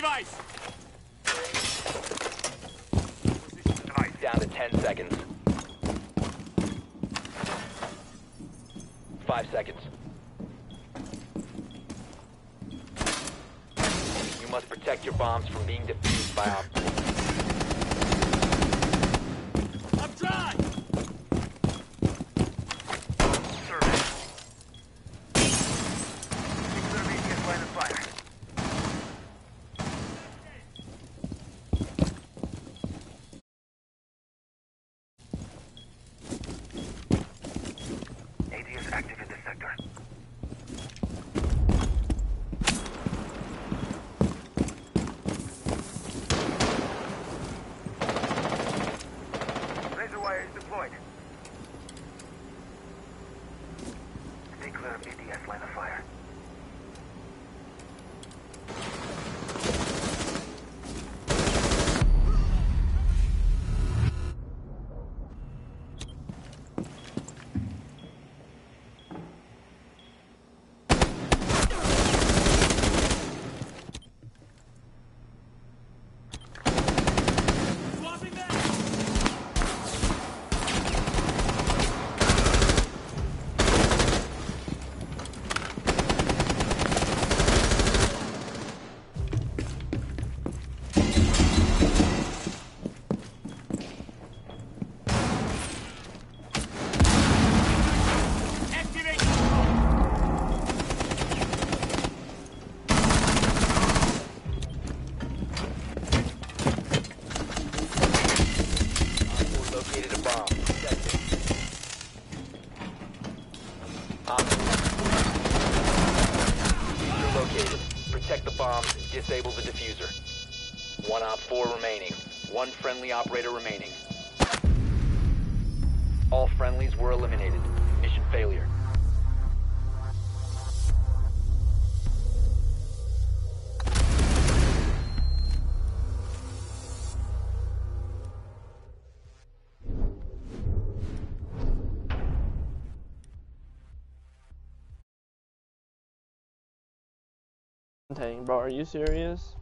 device. Down to 10 seconds. 5 seconds. You must protect your bombs from being defused by op. I'm dry. Disable the diffuser. 1 Op 4 remaining. 1 friendly operator remaining. All friendlies were eliminated. Mission failure. Dang, bro, are you serious?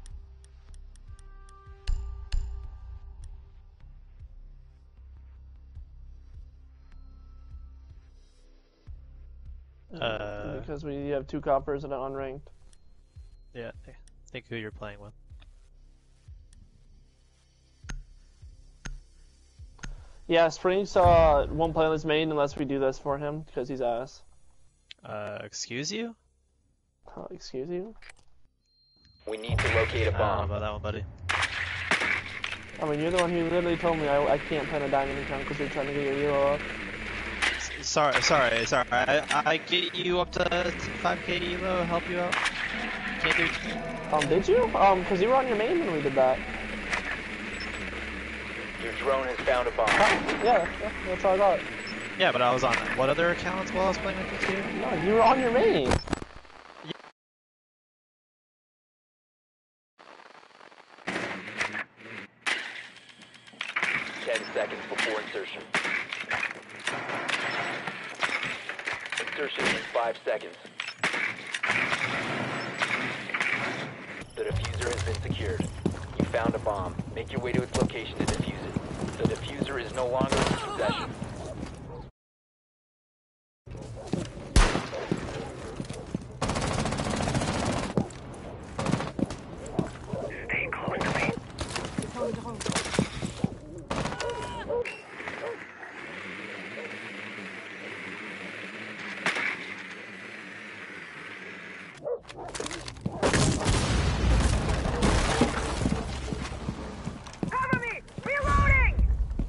Because we have 2 coppers and an unranked. Yeah, I think who you're playing with. Yeah, Sprinks won't play on his main unless we do this for him, because he's ass. Excuse you? Excuse you? We need to locate a bomb. I don't know about that one, buddy. I mean, you're the one who literally told me I can't plan a diamond account because you're trying to get your elo up. Sorry. I get you up to 5k elo, help you out. Can't do. Did you? Because you were on your main when we did that. Your drone has found a bomb. Yeah, that's all I got. Yeah, but I was on what other accounts while I was playing with you too? No, you were on your main. 10 seconds before insertion. Insertion in 5 seconds. The diffuser has been secured. You found a bomb. Make your way to its location to defuse it. The diffuser is no longer in your possession. Stay close to me. Cover me! Reloading!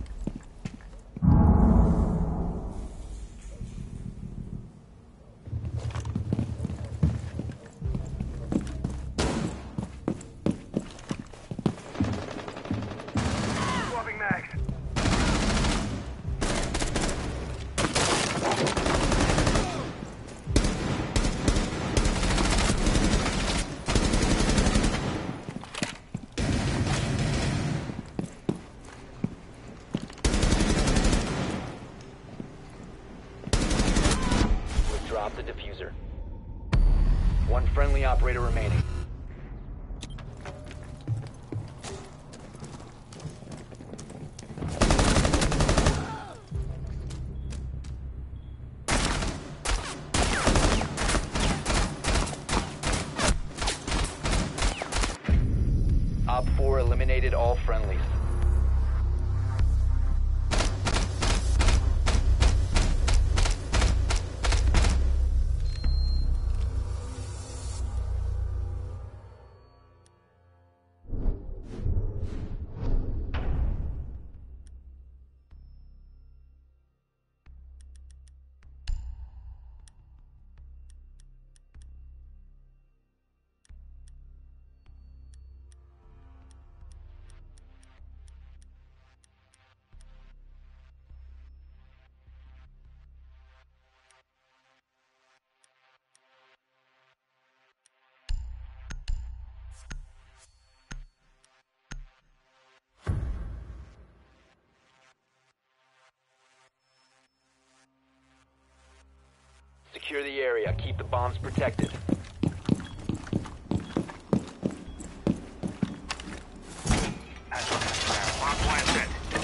Swapping mags. Drop the diffuser. 1 friendly operator remaining. located all friendlies. Secure the area. Keep the bombs protected. Bomb planted.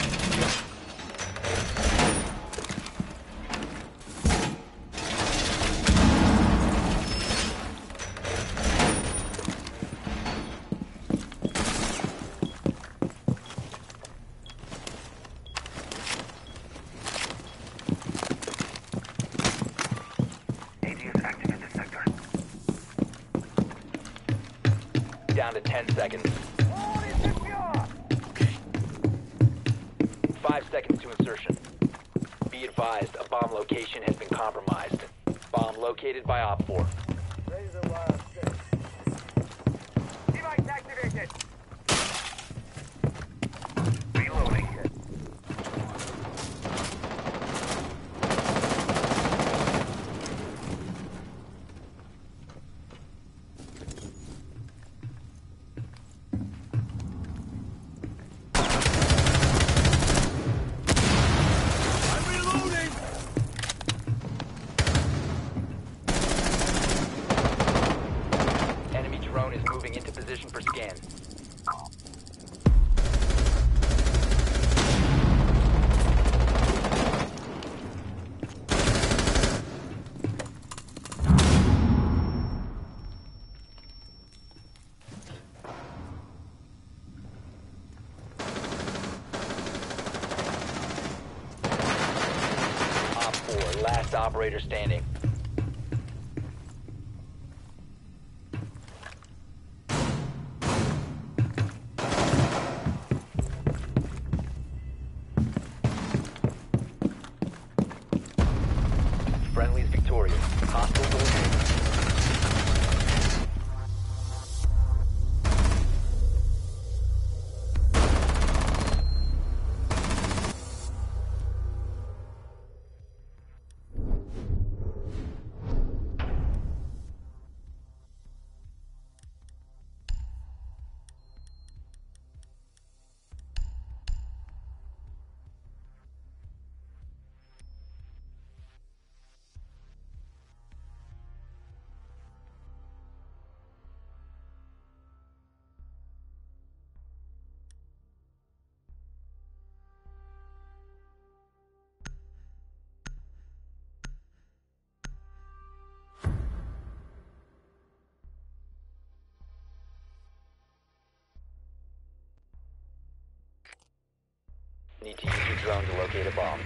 AD is active in this sector. Down to 10 seconds. All is secure. 5 seconds to insertion. Be advised, a bomb location has been compromised. Bomb located by Op 4. Razor wire set. Device activated. Reloading. I'm reloading! Enemy drone is moving into position for scan. Op 4, last operator standing. Friendly's victorious. Hostiles eliminated. Need to use your drone to locate a bomb.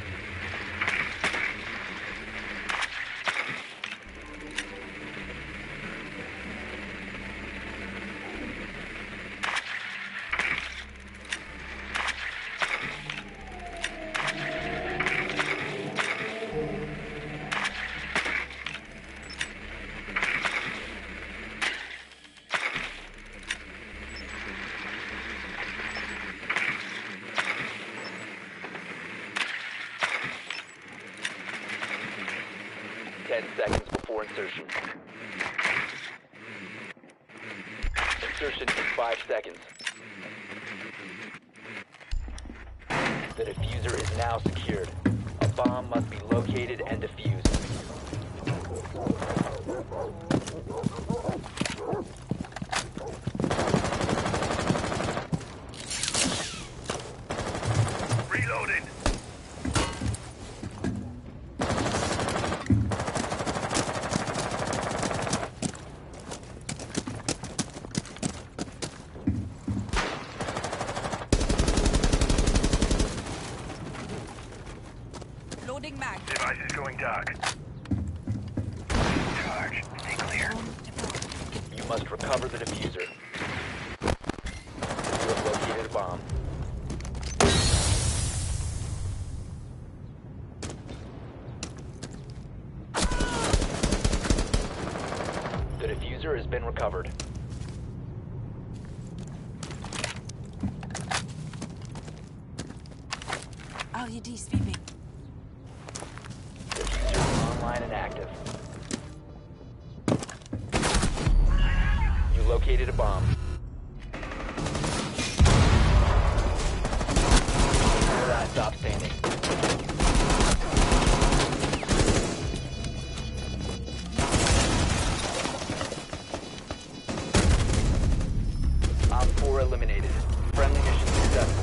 Seconds before insertion. Insertion in 5 seconds. The diffuser is now secured. A bomb must be located and defused. Reloading. Reloading mag. Device is going dark. Charge. Stay clear. You must recover the diffuser. You have located a bomb. The diffuser has been recovered. LED sweeping. Diffuser is online and active. You located a bomb. Last stop standing. Op 4 eliminated. Friendly mission successful.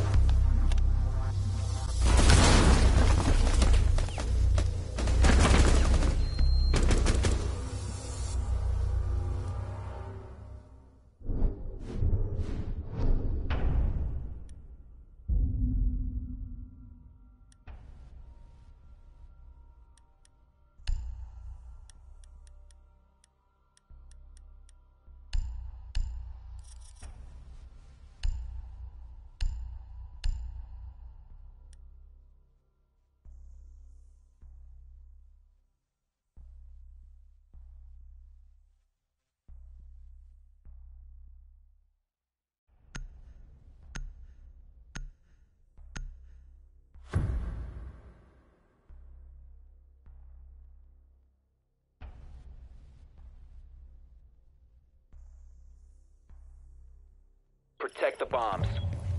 Protect the bombs.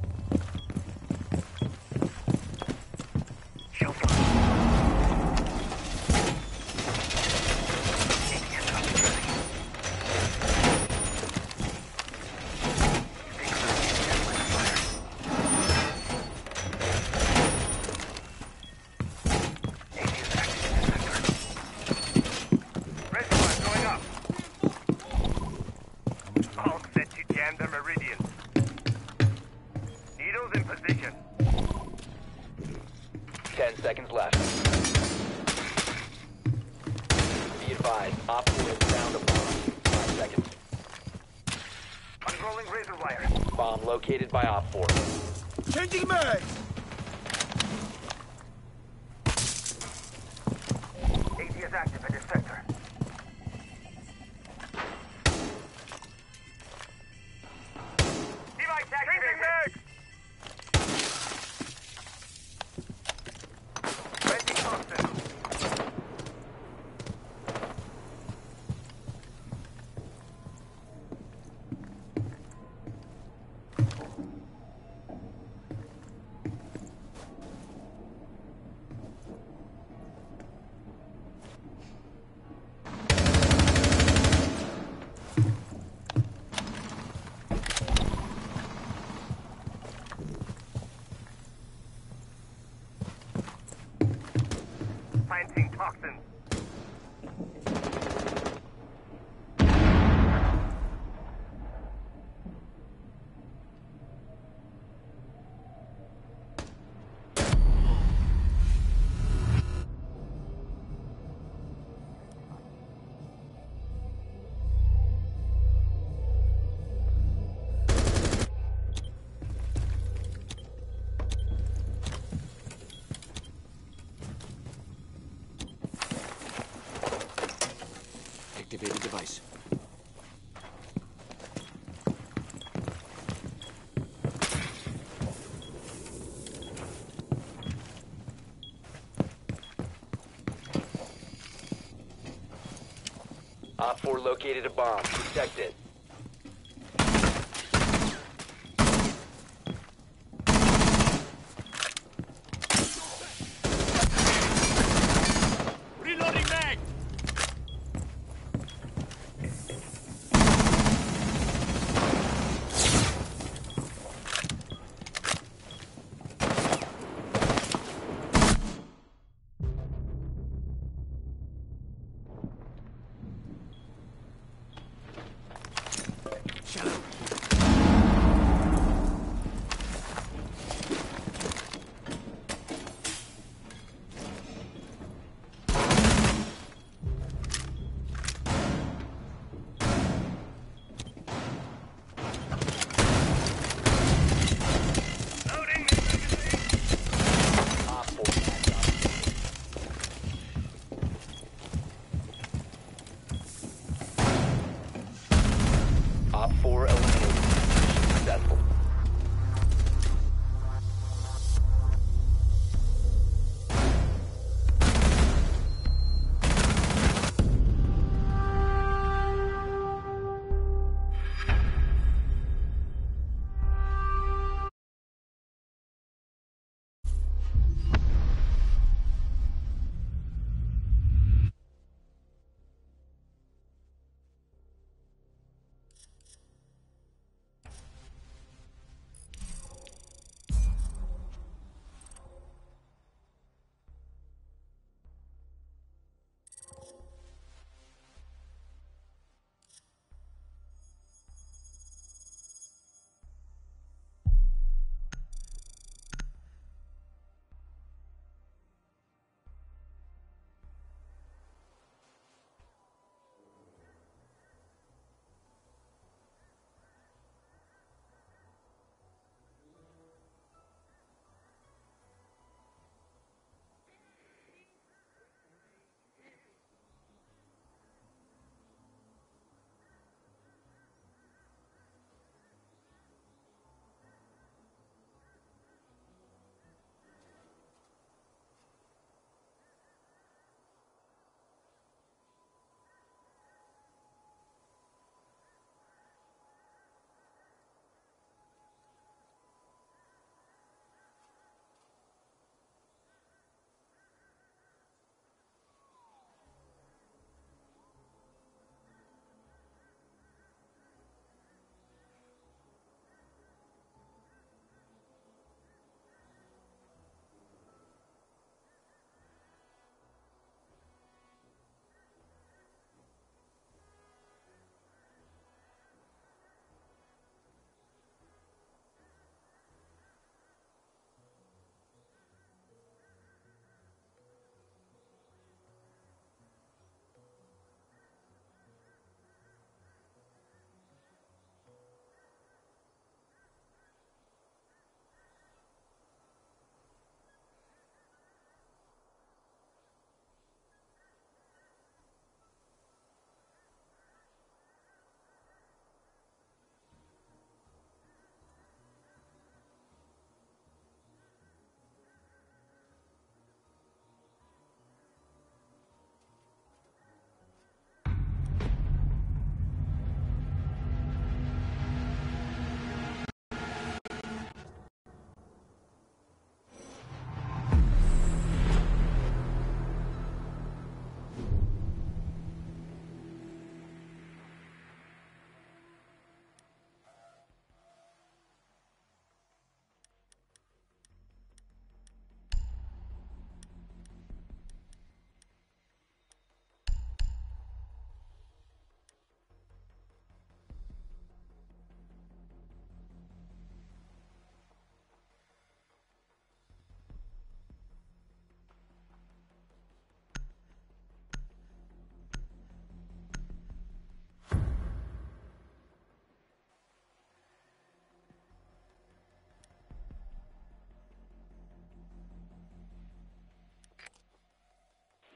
Shield. Reservoir going up. All set to jam the meridian. Needles in position. 10 seconds left. Be advised, Op 4 has found a bomb. 5 seconds. Unrolling razor wire. Bomb located by Op 4. Changing mags! AT is active in this sector. Device activated. Ready, Thompson. Planting toxins. Activated device. Op 4 located a bomb. Protect it. Reloading mag!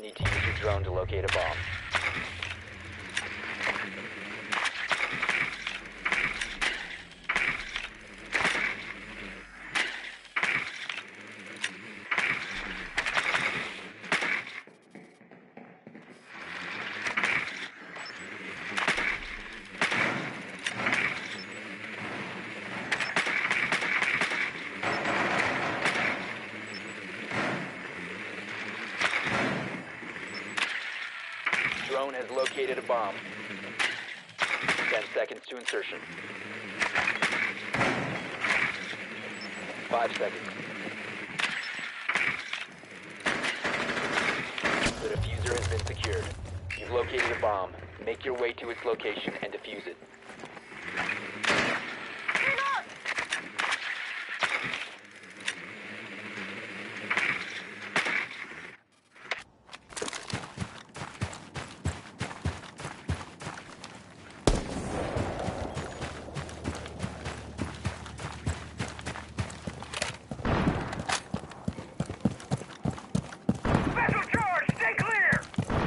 Need to use your drone to locate a bomb. Drone has located a bomb. 10 seconds to insertion. 5 seconds. The diffuser has been secured. You've located a bomb. Make your way to its location and defuse it. Special charge! Stay clear!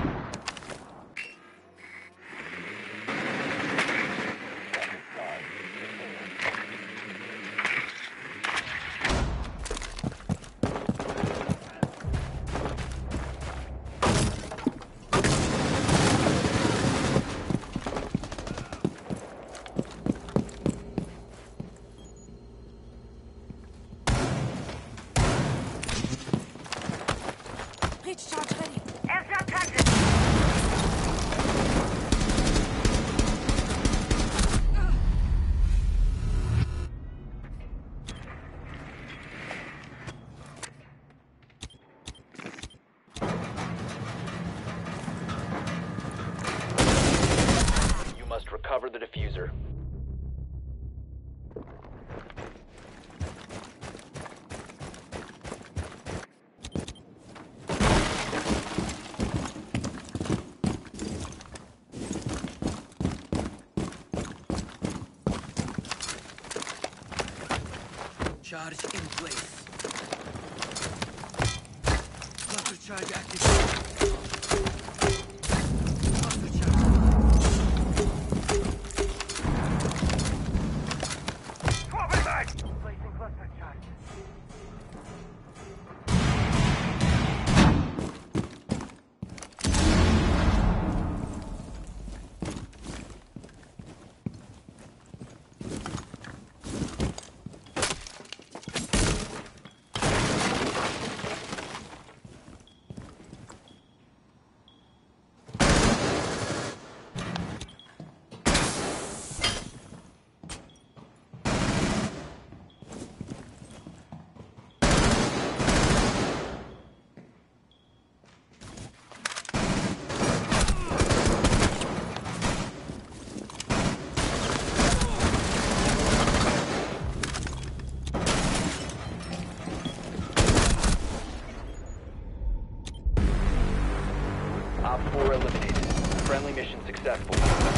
Breach charge ready. Airshot planted! You must recover the diffuser. Charge in place. Cluster charge activated. Cluster charge. Swapping back! Placing cluster charge. Op 4 eliminated. Friendly mission successful.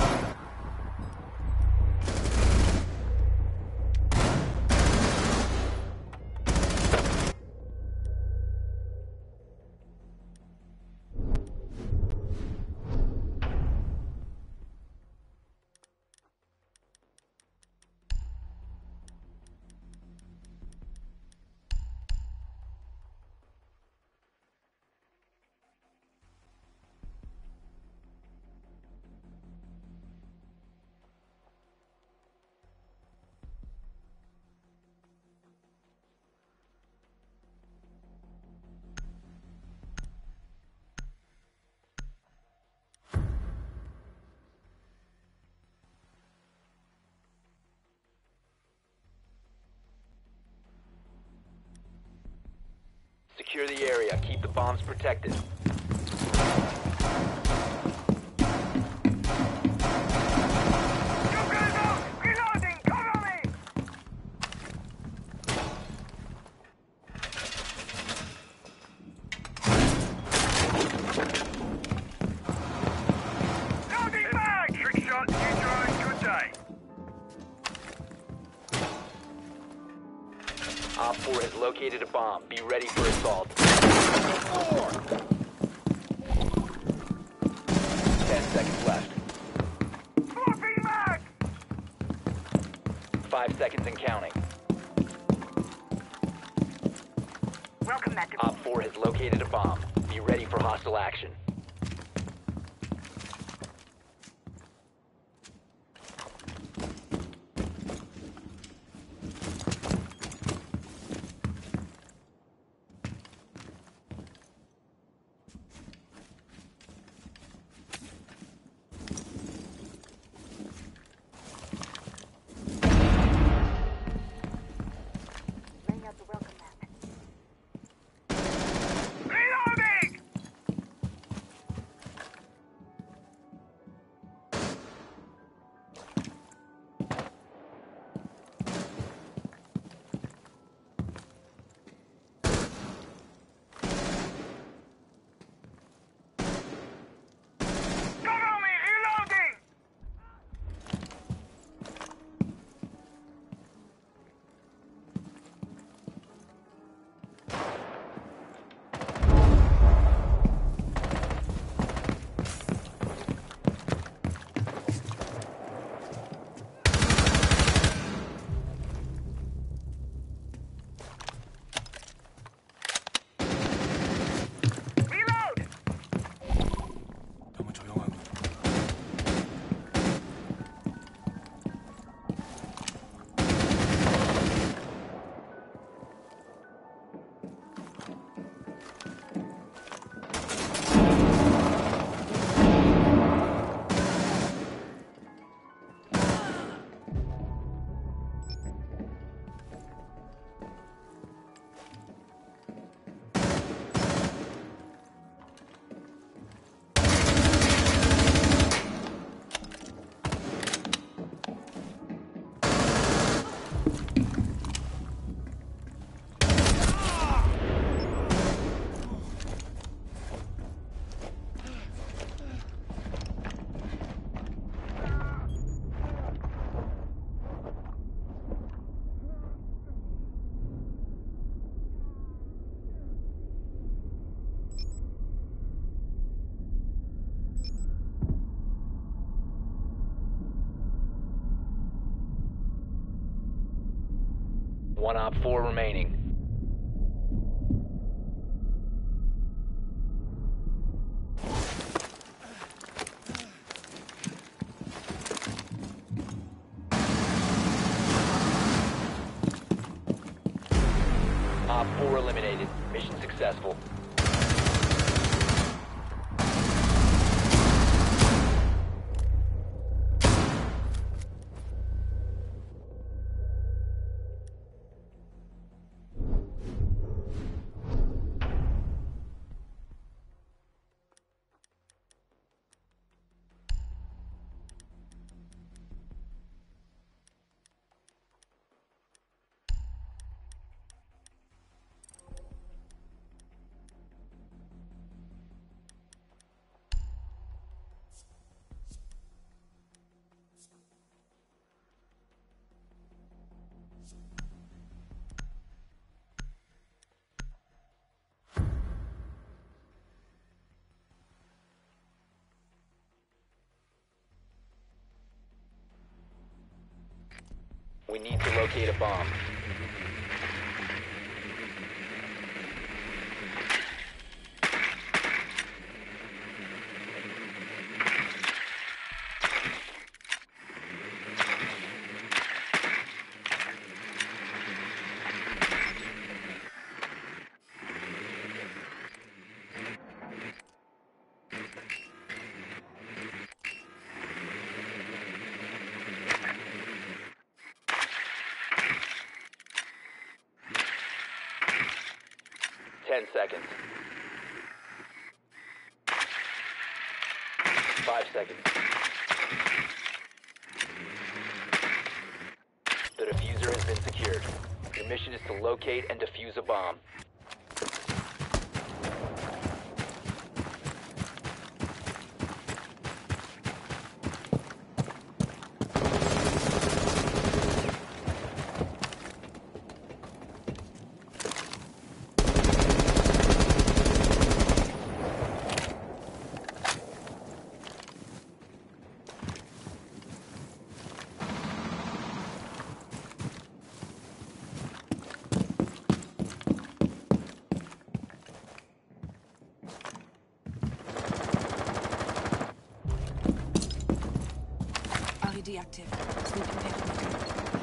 Secure the area. Keep the bombs protected. You guys out! Reloading! Cover me! Loading mag! Trick shot, neutralized. Good day. Op 4 has located a bomb. Be ready for assault. 5 seconds and counting. Welcome, Matt. Op 4 has located a bomb. Be ready for hostile action. Laying out the welcome mat. Reloading! Cover me! Reloading! Reload! 너무 조용하고. One Op 4 remaining. Op 4 eliminated. Mission successful. We need to locate a bomb. Seconds. 5 seconds. The diffuser has been secured. Your mission is to locate and defuse a bomb. IED active. Sweeping pavement.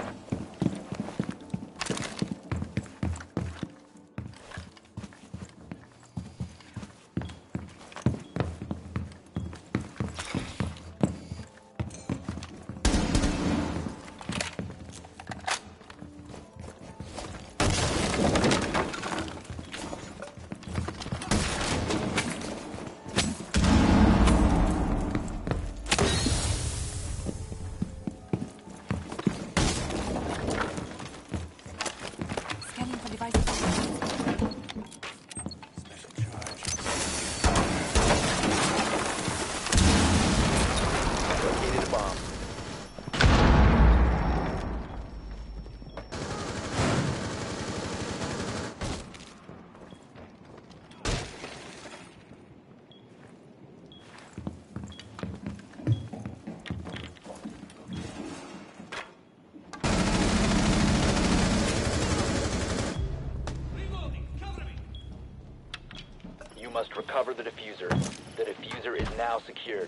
Scanning for devices. Special charge. Located a bomb. You must recover the diffuser. The diffuser is now secured.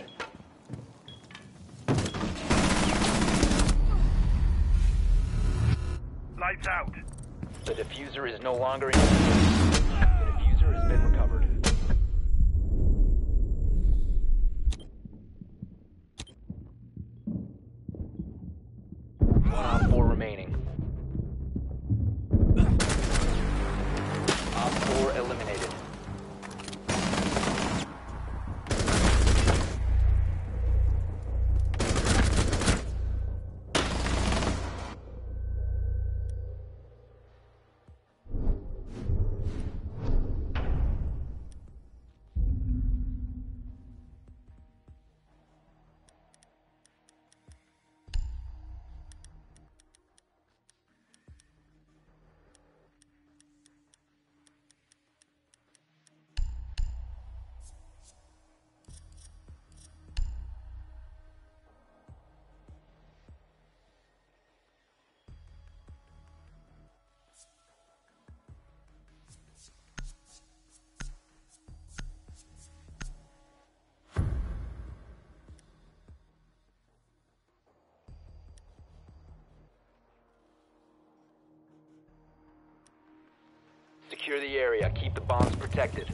Lights out. The diffuser is no longer in use. The diffuser has been recovered. One Op 4 remaining. Op 4 eliminated. Secure the area. Keep the bombs protected.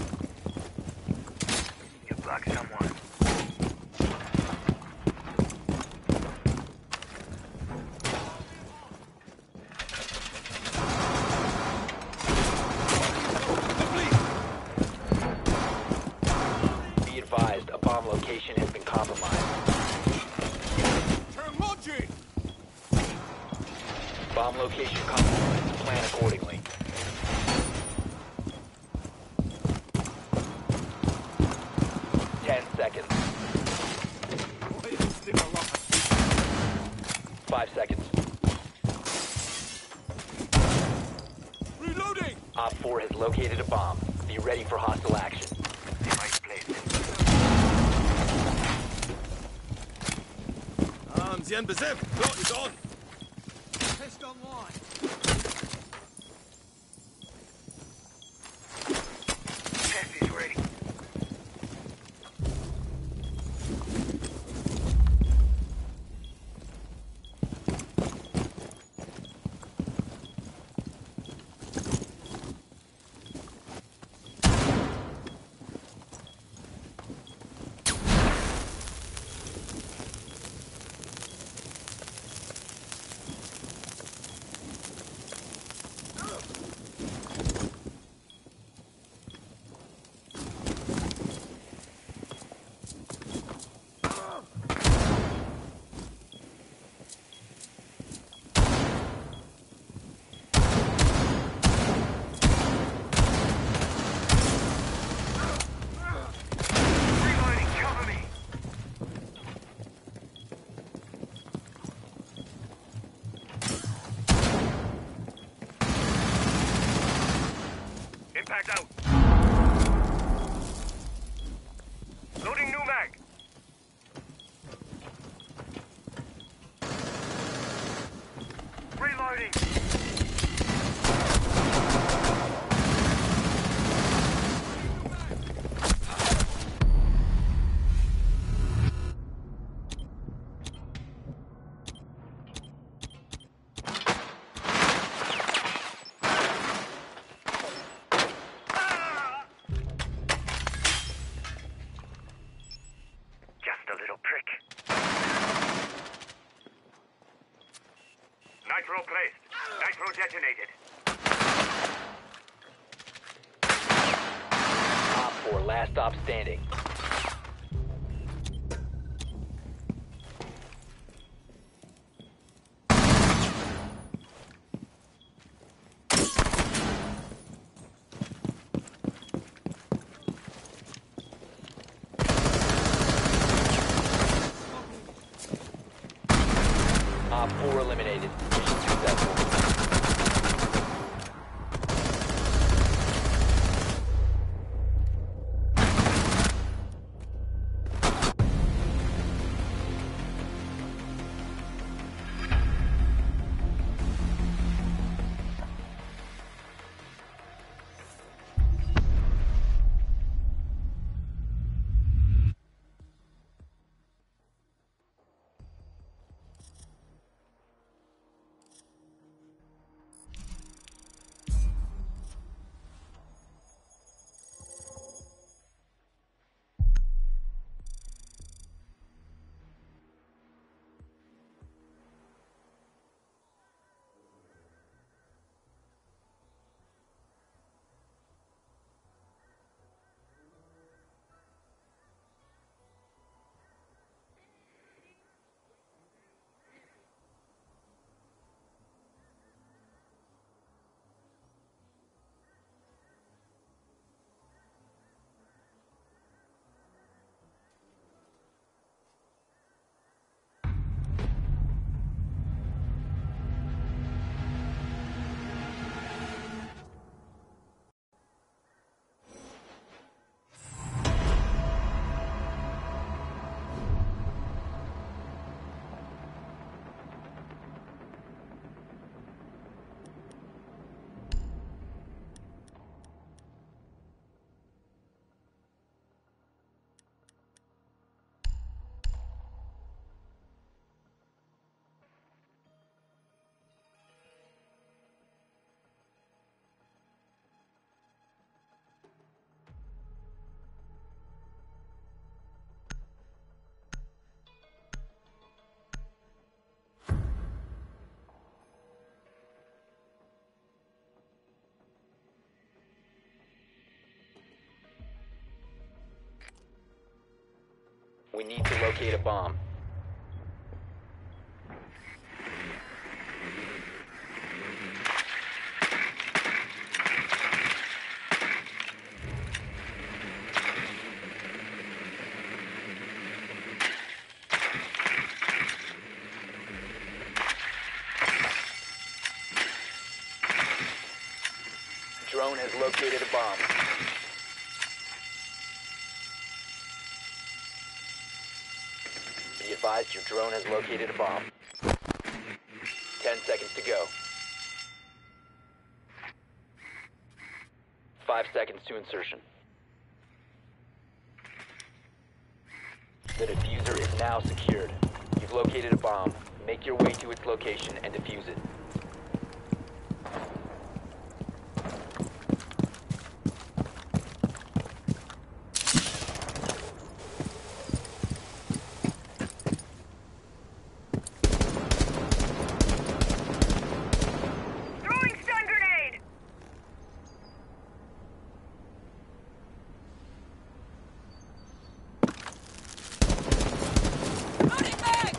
You block someone. Be advised, a bomb location has been compromised. Turn launching! Bomb location compromised. Plan accordingly. Seconds. 5 seconds. Reloading! Op 4 has located a bomb. Be ready for hostile action. Device placed. Arms beset. Plot is on. Test online. Test is ready. Nitro placed. Nitro detonated. Op 4, last stop standing. Op 4 eliminated. Mission successful. We need to locate a bomb. Drone has located a bomb. Be advised, your drone has located a bomb. 10 seconds to go. 5 seconds to insertion. The diffuser is now secured. You've located a bomb. Make your way to its location and defuse it. Throwing stun grenade! Loading back!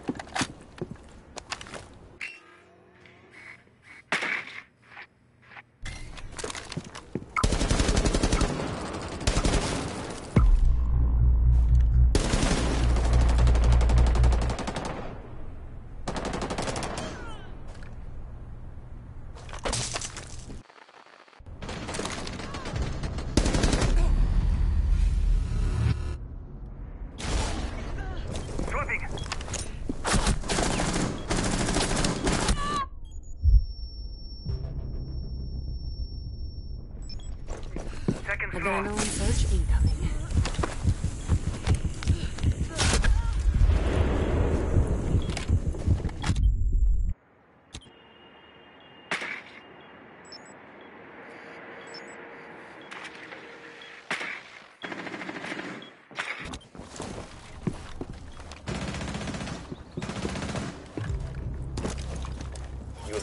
Swapping. Second floor. Adrenaline surge incoming.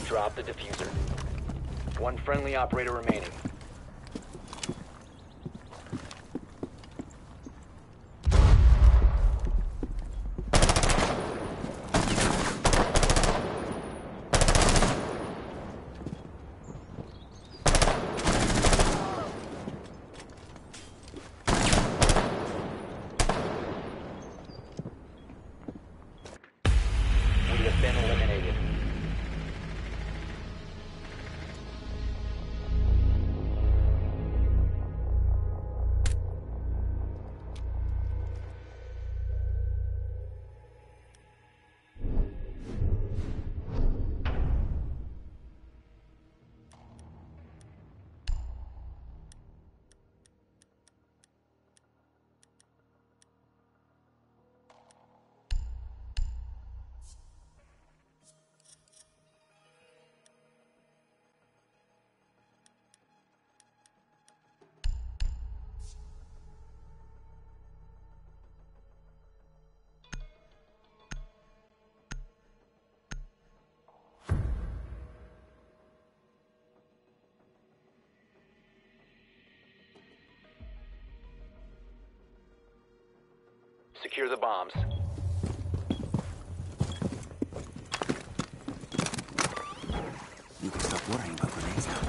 Drop the diffuser. One friendly operator remaining. We have been eliminated. Secure the bombs. You can stop worrying about grenades now.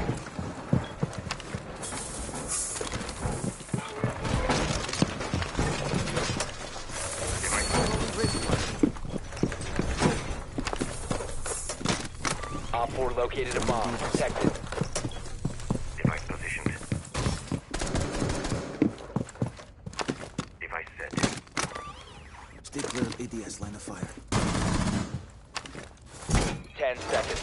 Op 4 located a bomb. Protected. Device positioned. Device set. Stay clear of ADS line of fire. 10 seconds.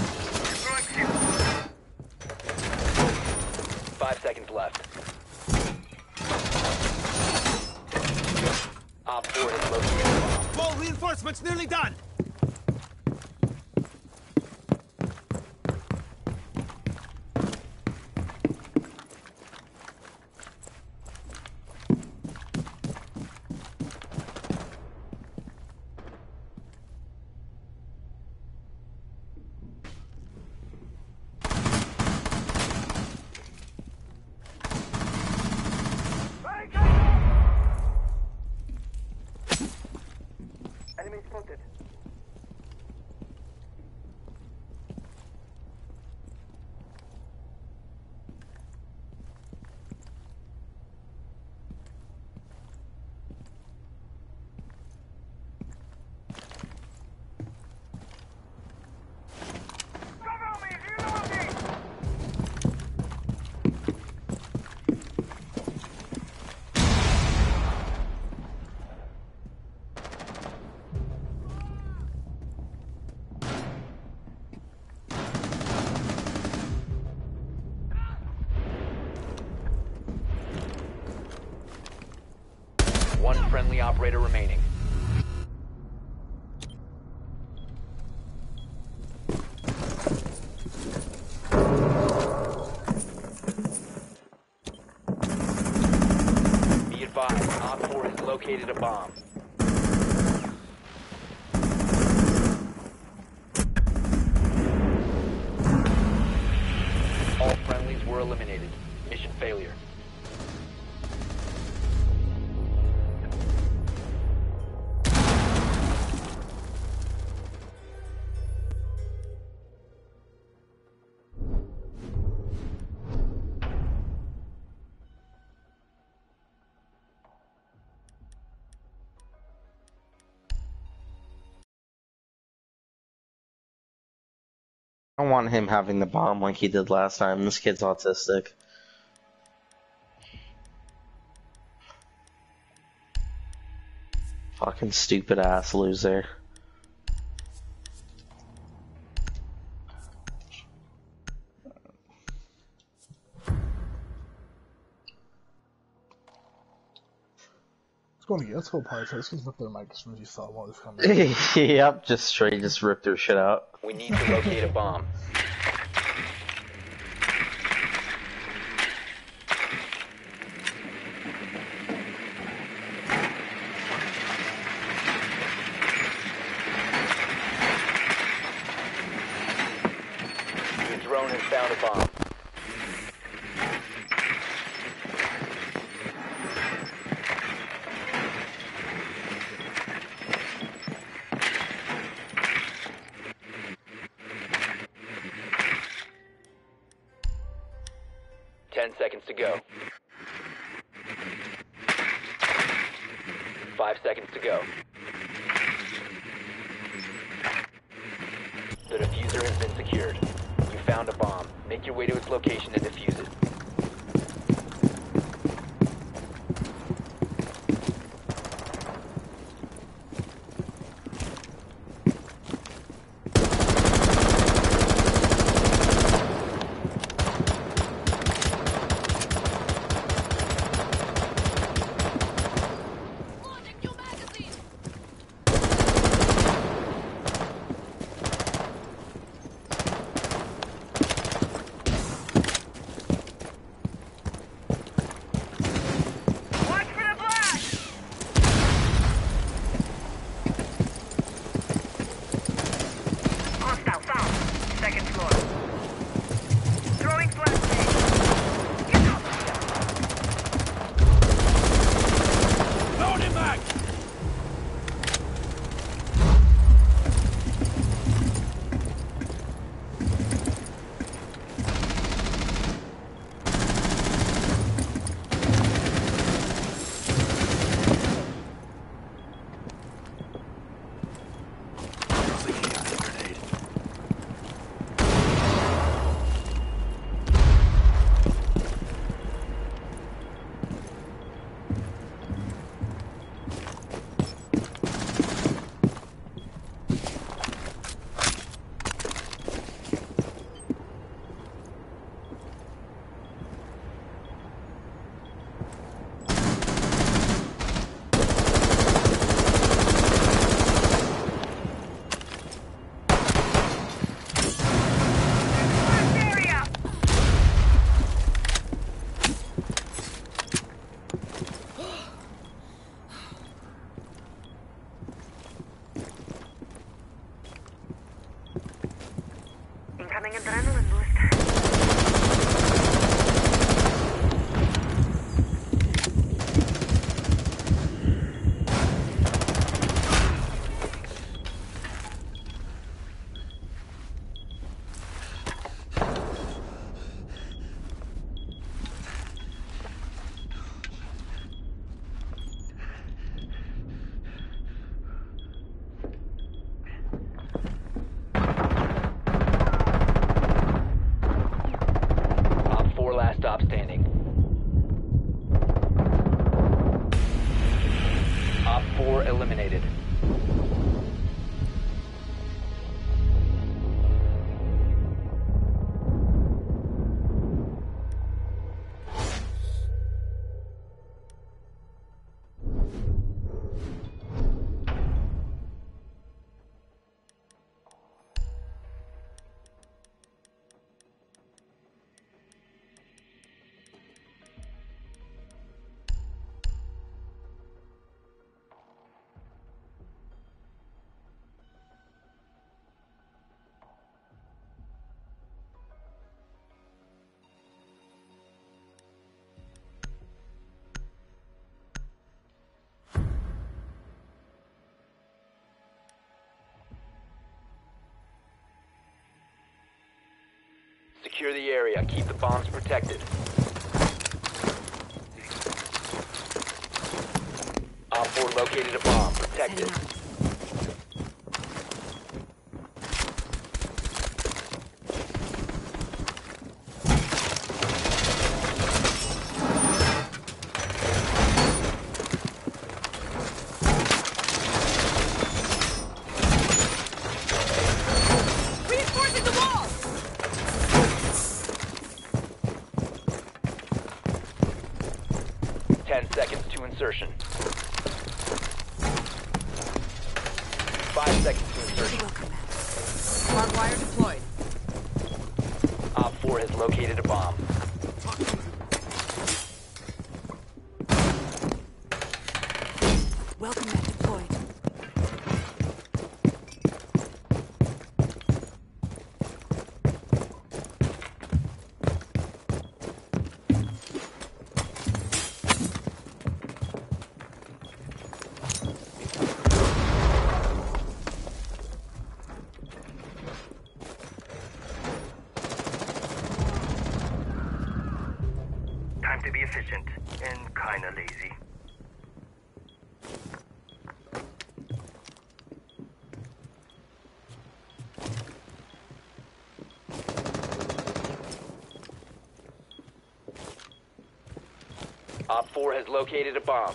5 seconds left. Op 4 has located a bomb. Wall reinforcements nearly done. Enemy spotted. Cover me, reloading! One friendly operator remaining. Be advised, Op 4 has located a bomb. All friendlies were eliminated. Mission failure. I don't want him having the bomb like he did last time. This kid's autistic. Fucking stupid ass loser. Let's go party. Let's just rip their mic as soon as you saw one was coming. Yep, just straight, just rip their shit out. We need to locate a bomb. found a bomb. Seconds to go. 5 seconds to go. The diffuser has been secured. You found a bomb. Make your way to its location and defuse it. Incoming adrenaline boost. Stop standing. Op 4 eliminated. Secure the area. Keep the bombs protected. Op 4 located a bomb. Protect it. Reinforcing the wall! 10 seconds to insertion. 5 seconds to insertion. Hardwire deployed. Op 4 has located a bomb. Welcome mat deployed. Op 4 has located a bomb.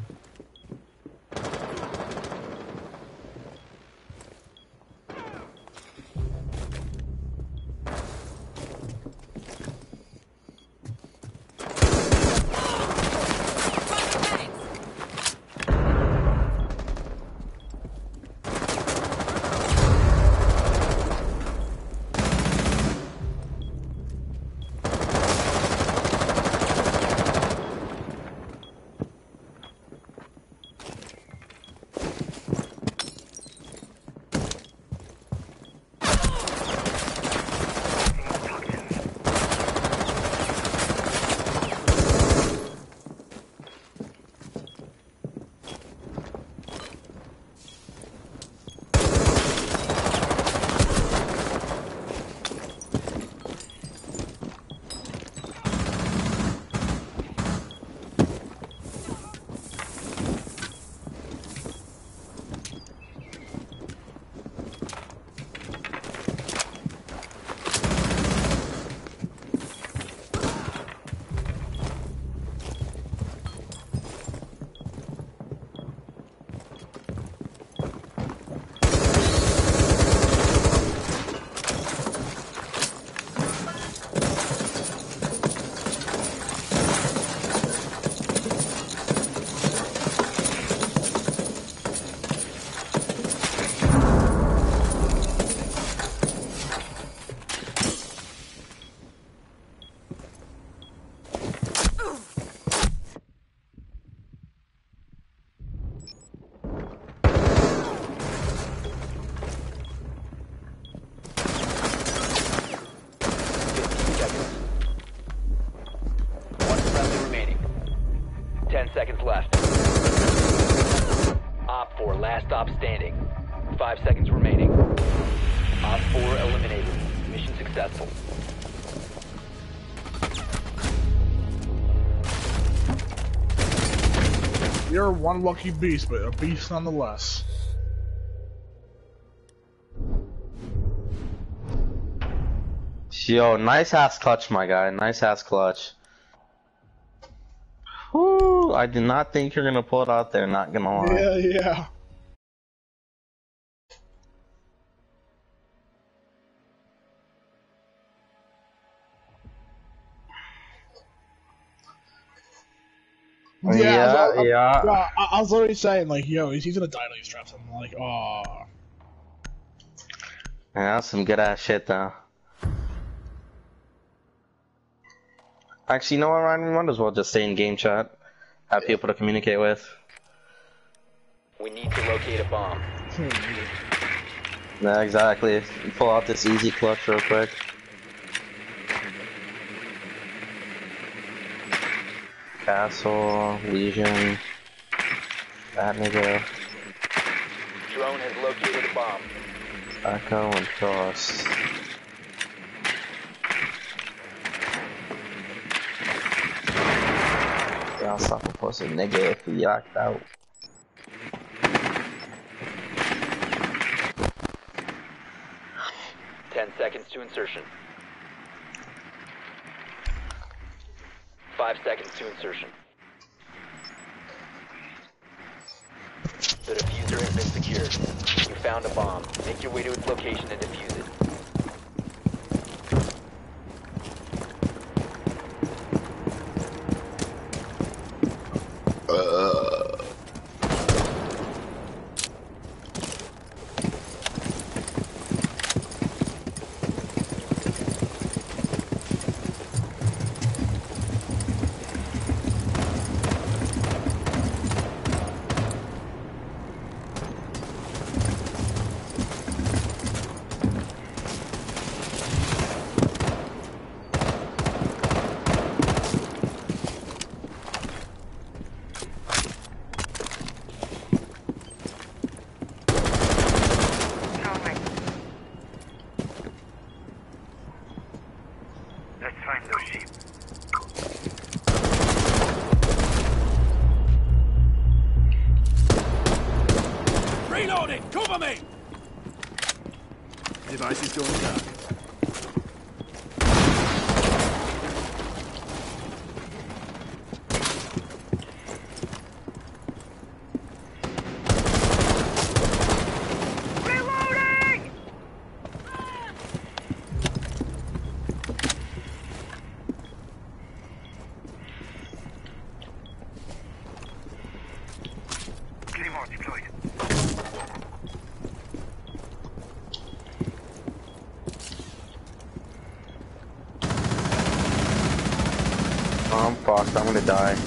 Seconds left. Op 4, last stop standing. 5 seconds remaining. Op 4 eliminated. Mission successful. You're one lucky beast, but a beast nonetheless. Yo, nice ass clutch, my guy. Nice ass clutch. Whew, I did not think you're gonna pull it out there, not gonna lie. Yeah, yeah. Yeah, I was already saying, like, yo, he's gonna die on these traps. I'm like, oh. Yeah, that's some good ass shit, though. Actually, you know what, Ryan? We might as well just stay in game chat. Have people to communicate with. We need to locate a bomb. Yeah, exactly. Pull out this easy clutch real quick. Castle, Legion, that nigga. Drone has located a bomb. Echo and Frost. I'll stop a pussy nigga if he yacked out. Ten seconds to insertion. 5 seconds to insertion. The diffuser has been secured. You found a bomb. Make your way to its location and defuse it. Device is going down. Claymore deployed. Oh, I'm fucked. I'm gonna die.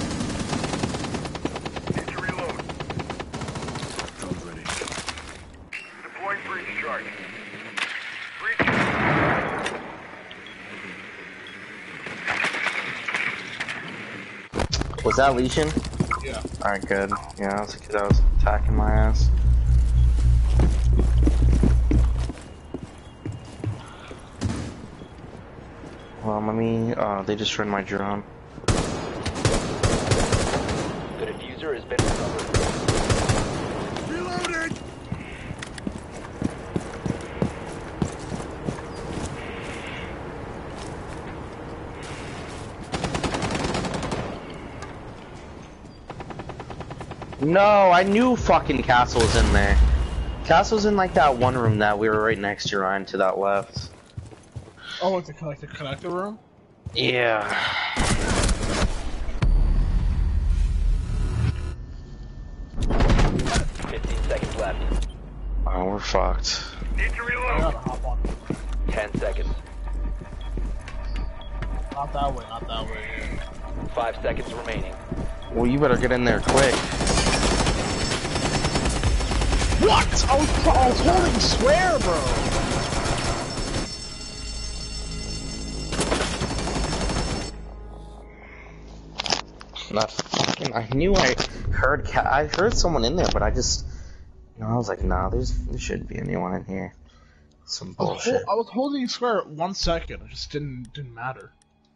Need to reload. Drone's ready. Deploying breach charge. Breach. Was that Legion? Yeah. Alright, good. Yeah, that's because I was attacking my ass. Well, let me. They destroyed my drone. The diffuser has been recovered. Reloading! No, I knew fucking Castle was in there. Castle's in like that one room that we were right next to, Ryan, to that left. Oh, like the connector room? Yeah. Seconds left. Oh, we're fucked. Need to I reload. gotta hop on. 10 seconds. Not that way, not that way. Yeah. 5 seconds remaining. Well, you better get in there quick. What? I was holding square, bro. Not fucking. I knew I heard someone in there, but I just. You know, I was like, nah, there shouldn't be anyone in here. Some bullshit. I was holding square 1 second. It just didn't matter.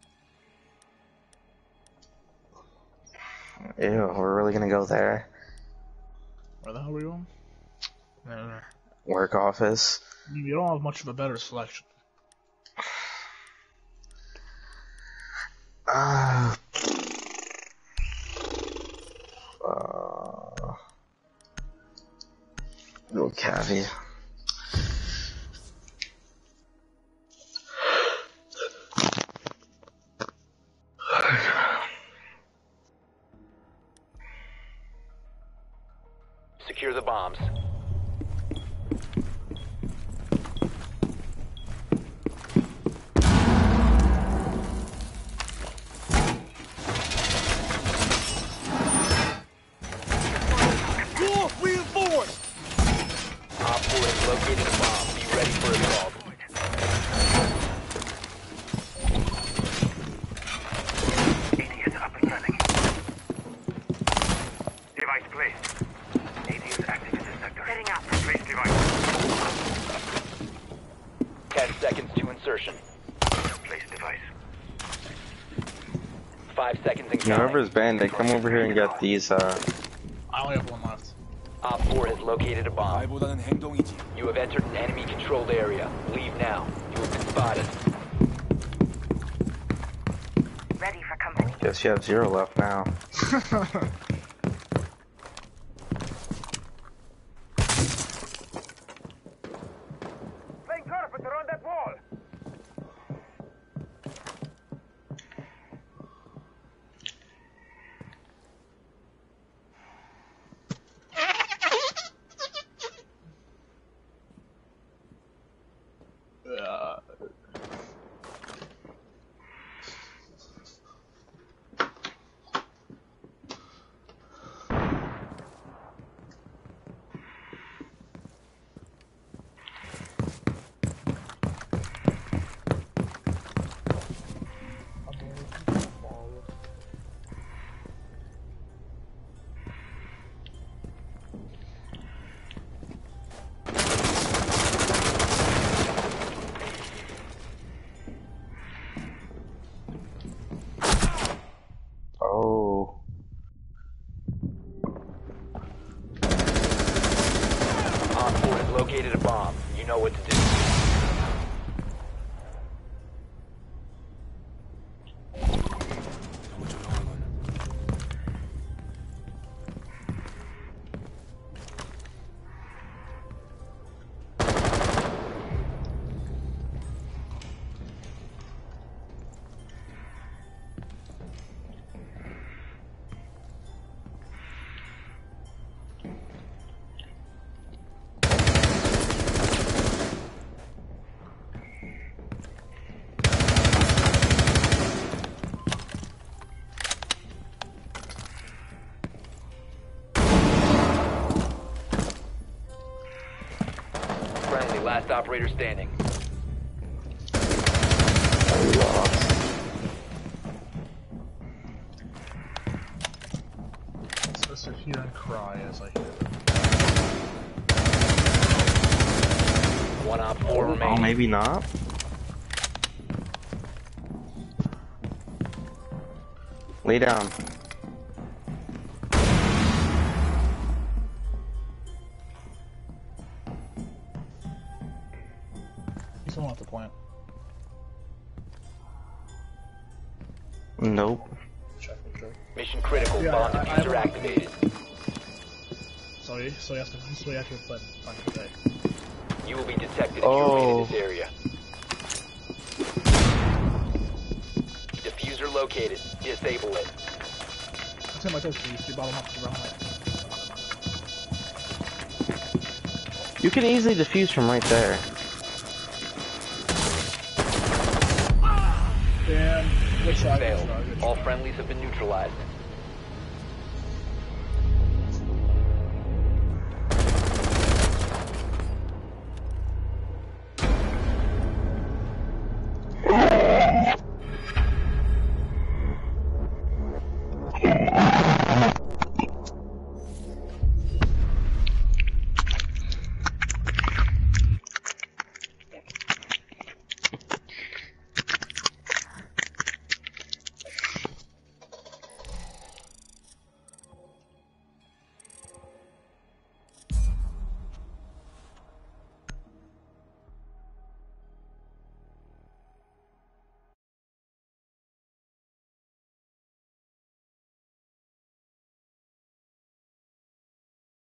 Ew, we're really gonna go there? Where the hell are we going? There. Work office. You don't have much of a better selection. Little cavi. Secure the bombs. Go! Reinforce! Op 4 has located a bomb. Be ready for assault. AD is up and running. Device placed. AD is active in the sector. Setting up. Place device. 10 seconds to insertion. Place device. 5 seconds in Yeah, counting. whoever's bandit, come over here and get these, I only have one left. Op 4 has located a bomb. 말보다는 행동이지. You have entered an enemy-controlled area. Leave now. You have been spotted. Ready for company. guess you have 0 left now. Playing carpenter on that wall. Oh. Op 4 has located a bomb. You know what to do. 너무 조용하군. Last operator standing. Let's sit here and cry as I hear it. One op 4 Oh, remaining. maybe not. Lay down. He's someone off the plant. Nope. Check. Mission critical. Yeah, Bomb I diffuser activated. So he has to play today. You will be detected if you Oh. remain in this area. Diffuser located. Disable it. That's him like this, please. You bottom up to the wrong way. You can easily defuse from right there. Damn. Good Mission shot. failed. All friendlies have been neutralized.